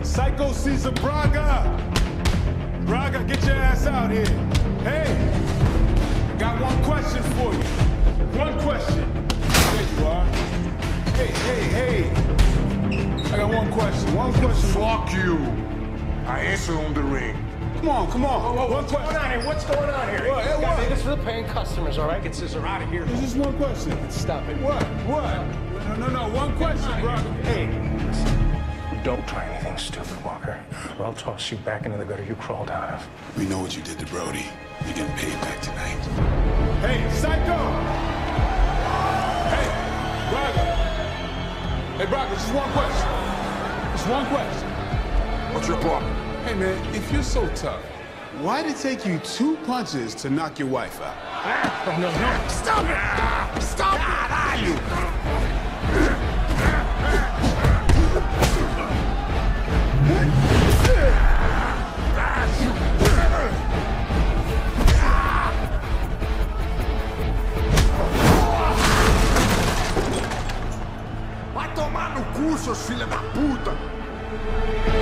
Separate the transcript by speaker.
Speaker 1: Psycho Caesar Braga! Braga, get your ass out here. Hey, got one question for you. One question. There you are. Hey. I got one question.
Speaker 2: Fuck you. I answer on the ring.
Speaker 1: Come on. One question.
Speaker 3: What's going on here?
Speaker 1: What?
Speaker 3: This is for the paying customers, all right? Get Scissor out of here.
Speaker 1: There's just one question.
Speaker 3: Stop it.
Speaker 1: What? No, one question, Braga.
Speaker 3: Hey, don't try anything stupid, Walker, or I'll toss you back into the gutter you crawled out of.
Speaker 4: We know what you did to Brody. You're getting paid back tonight.
Speaker 1: Hey, Psycho! Hey, Braga. Hey, Braga, just one question.
Speaker 2: What's your problem?
Speaker 1: Hey, man, if you're so tough, why did it take you 2 punches to knock your wife out?
Speaker 3: No.
Speaker 2: Stop it! Stop it!
Speaker 5: Vai tomar no cu, seus filha da puta!